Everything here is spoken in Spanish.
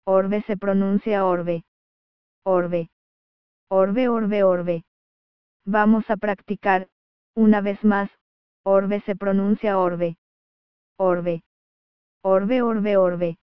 Orbe se pronuncia orbe. Orbe. Orbe, orbe, orbe. Vamos a practicar, una vez más, orbe se pronuncia orbe. Orbe. Orbe, orbe, orbe.